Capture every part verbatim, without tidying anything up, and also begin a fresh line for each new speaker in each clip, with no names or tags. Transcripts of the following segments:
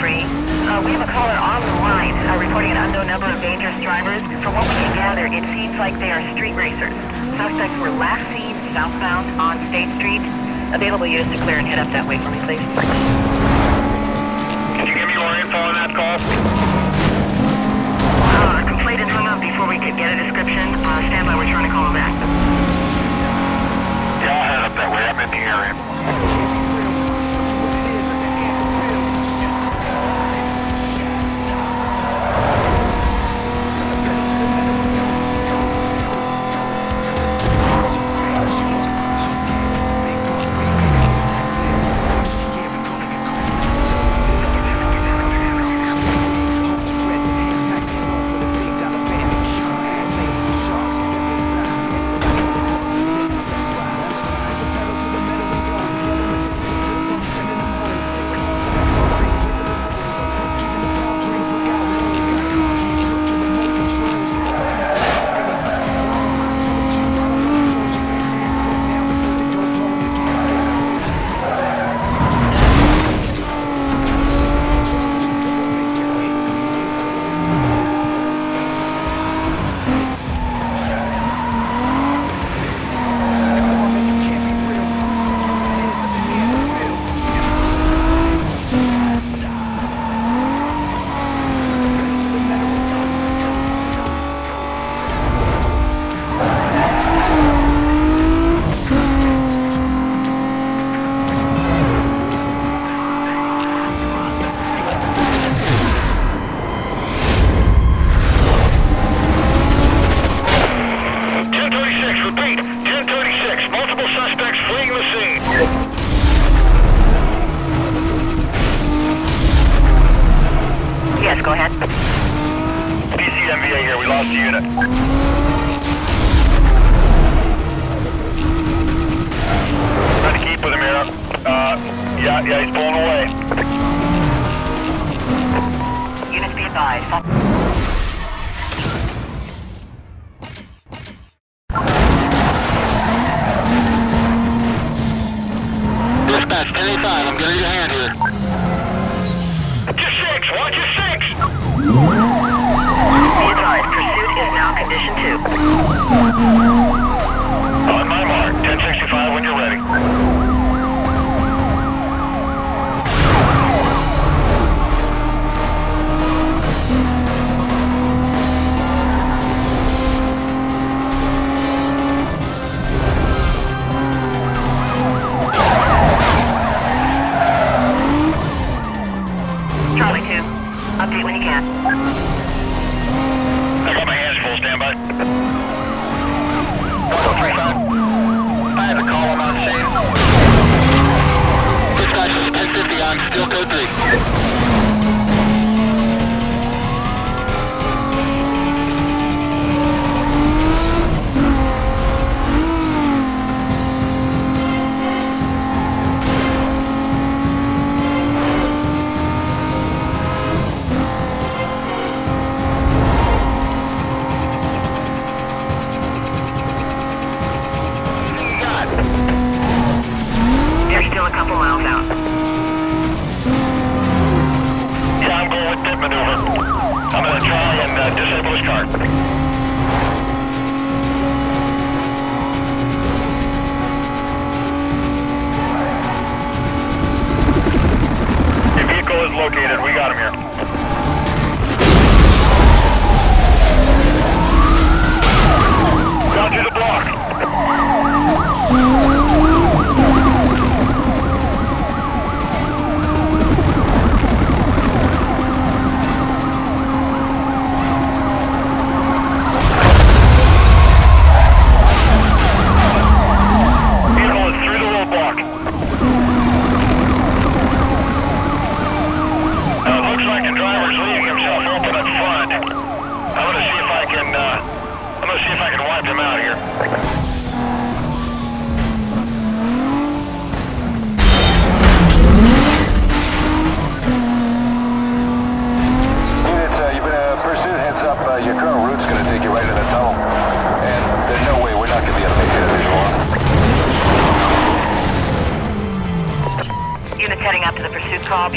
three. Uh, we have a caller on the line uh, reporting an unknown number of dangerous drivers. From what we can gather, it seems like they are street racers. Suspects were last seen southbound on State Street. Available units to clear and head up that way for me, please.
Can you give me more info on that call?
Uh, a complaint had hung up before we could get a description. Uh, stand by, we're trying to call him back.
Yeah, I'll head up that way. I'm in the area.
Yes, go ahead.
D C M V A here. We lost the unit. Trying to keep with him here. Uh, yeah, yeah, he's pulling away.
Units be advised.
Dispatch, ten eighty-five, I'm getting your hand here. Just six, watch your six!
Be advised, pursuit is now condition two.
On my mark, ten sixty-five when you're ready.
Charlie two, update when you can.
I got my hands full, stand by. one oh three five. I have a call, I'm on scene. Dispatch is ten fifty on steel code three.
Still a couple miles out.
Yeah, I'm going with pit maneuver. I'm going to try and uh, disable his car. The vehicle is located. We got him here. Down to the block.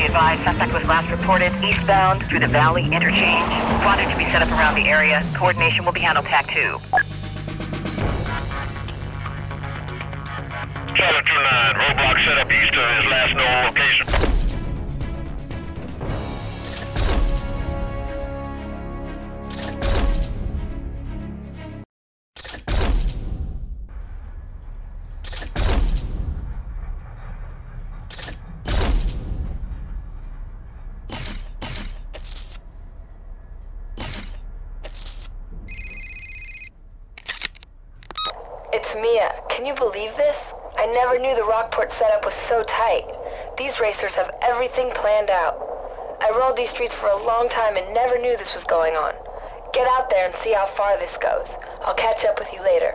Be advised, suspect was last reported eastbound through the Valley interchange. Squadron to be set up around the area. Coordination will be handled T A C two.
seven two nine, roadblock set up east of his last known location.
It's Mia. Can you believe this? I never knew the Rockport setup was so tight. These racers have everything planned out. I rode these streets for a long time and never knew this was going on. Get out there and see how far this goes. I'll catch up with you later.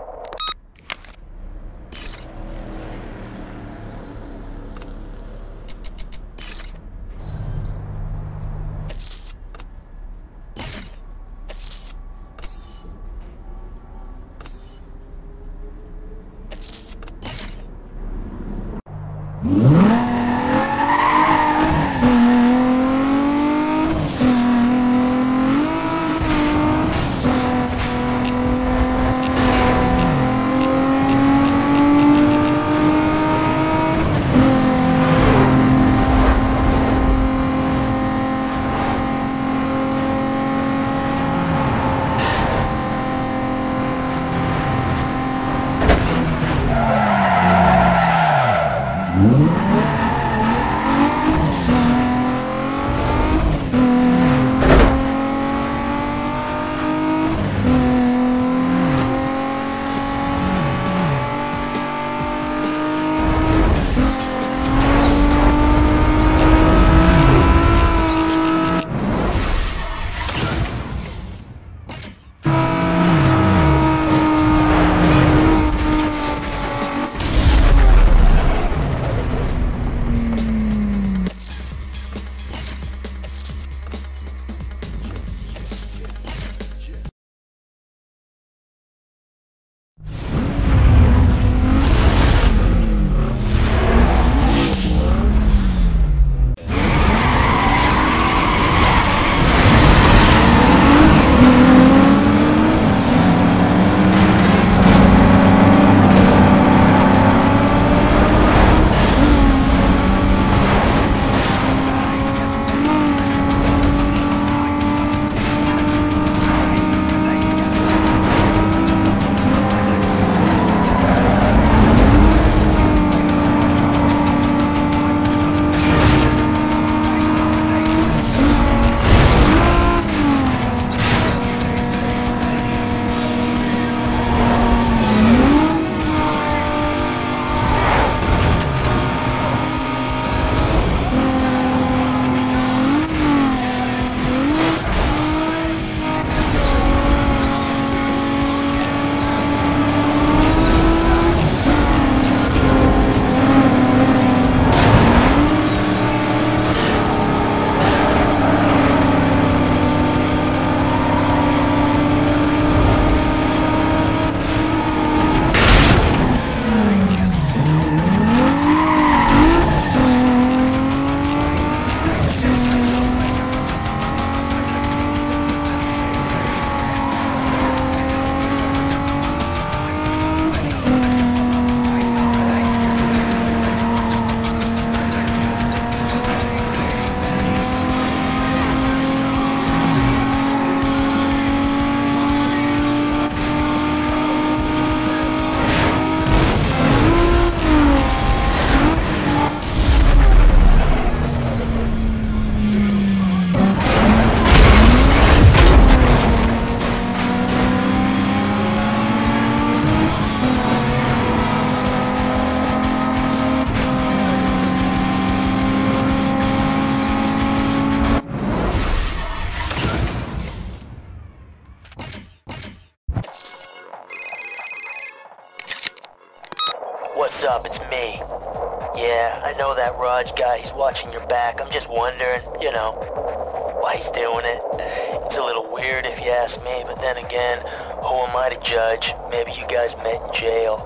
What's up? It's me. Yeah, I know that Raj guy, he's watching your back. I'm just wondering, you know, why he's doing it. It's a little weird if you ask me, but then again, who am I to judge? Maybe you guys met in jail.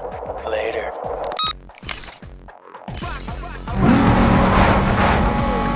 Later.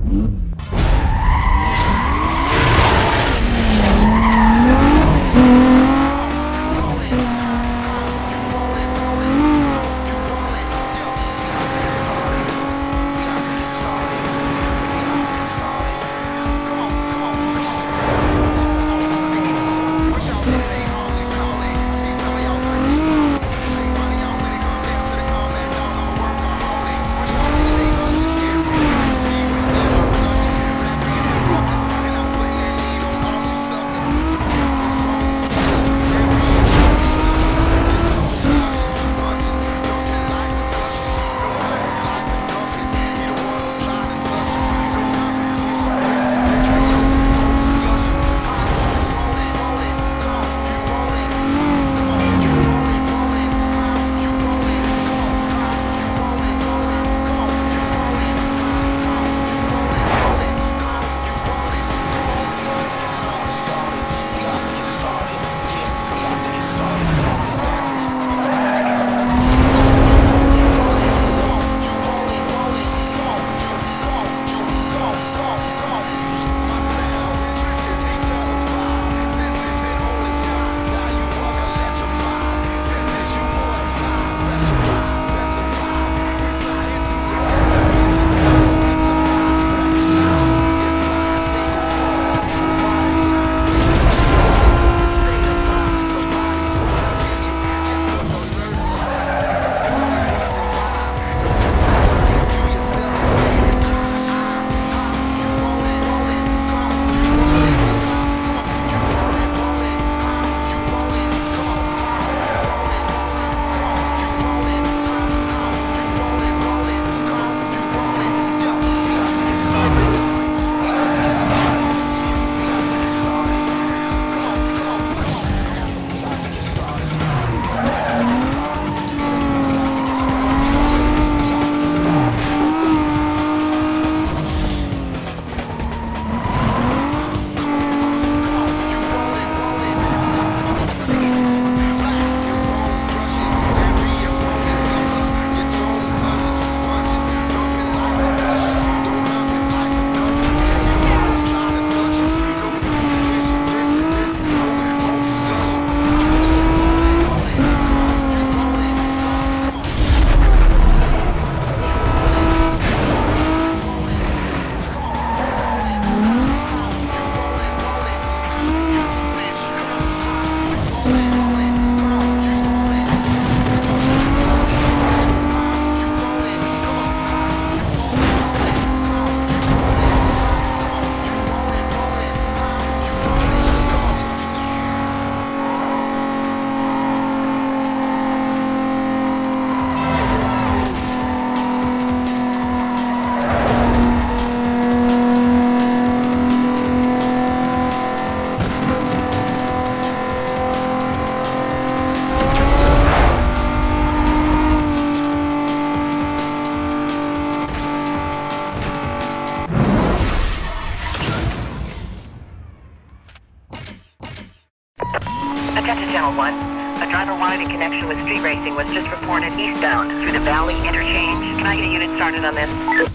Attention Channel one. A driver wanted in connection with street racing was just reported eastbound through the Valley Interchange. Can I get a unit started on this?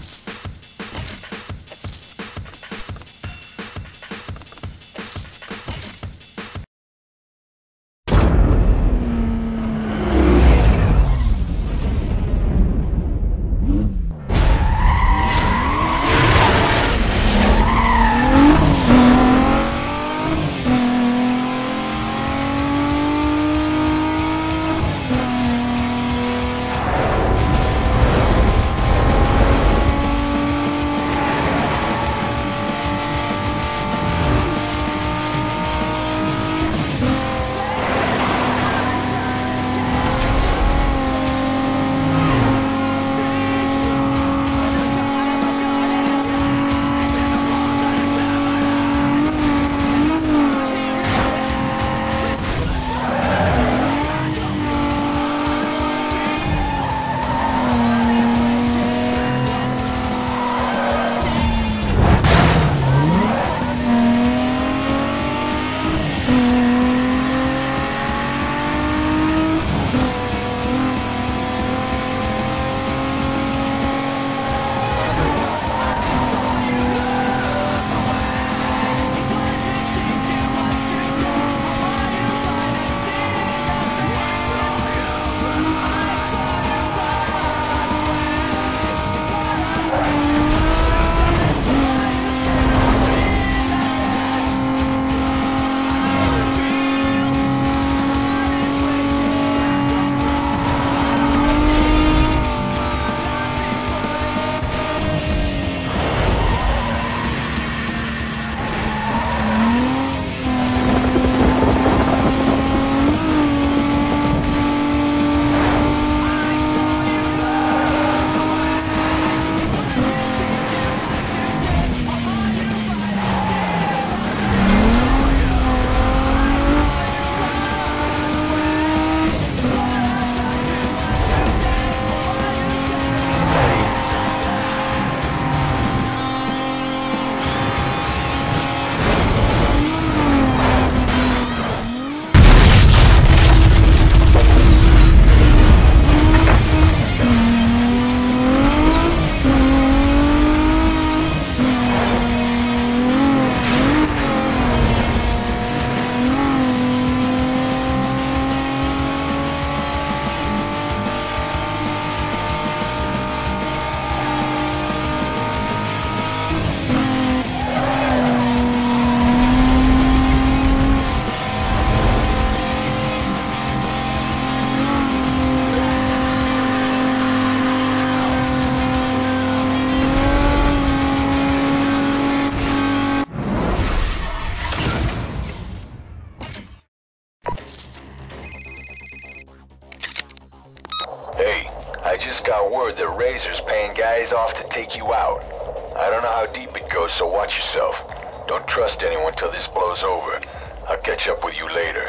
I just got word that Razor's paying guys off to take you out. I don't know how deep it goes, so watch yourself. Don't trust anyone till this blows over. I'll catch up with you later.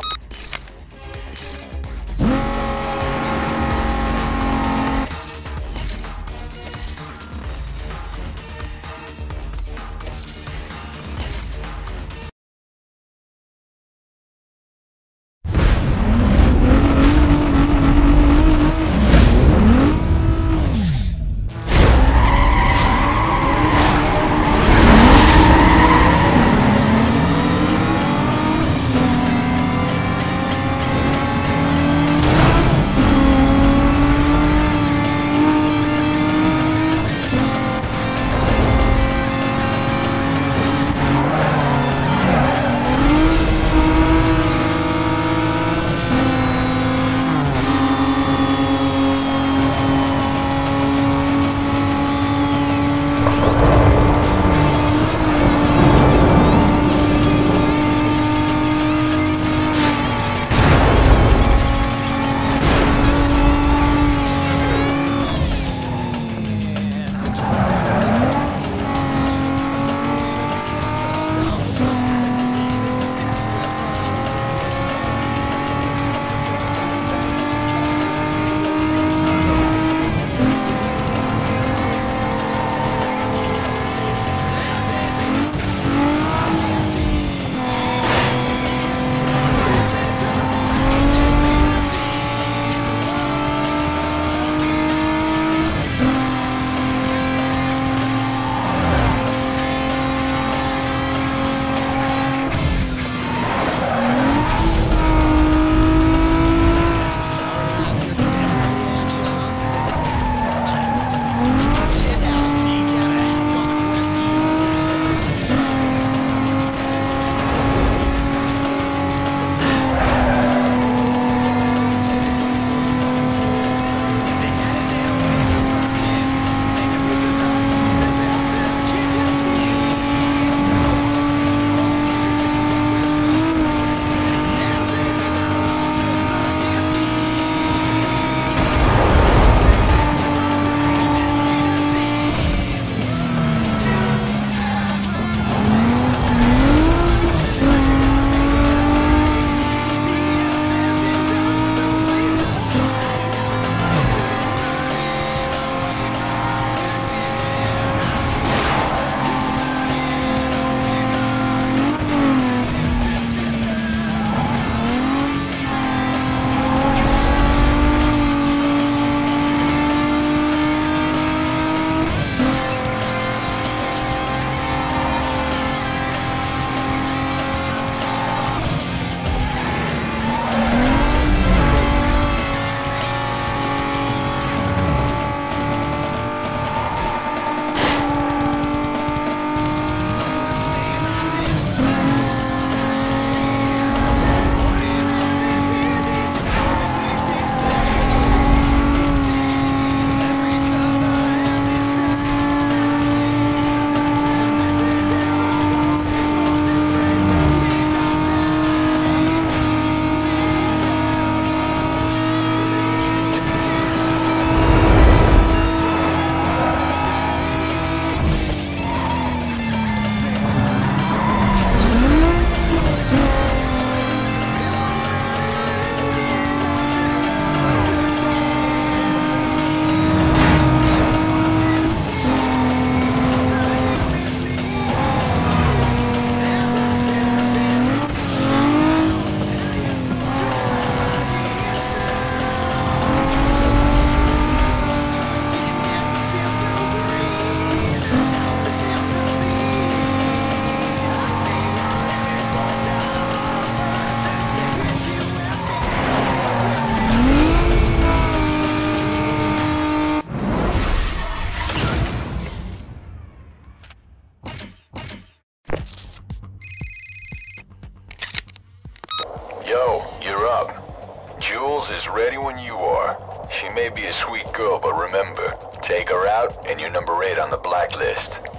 Yo, you're up. Jules is ready when you are. She may be a sweet girl, but remember, take her out and you're number eight on the blacklist.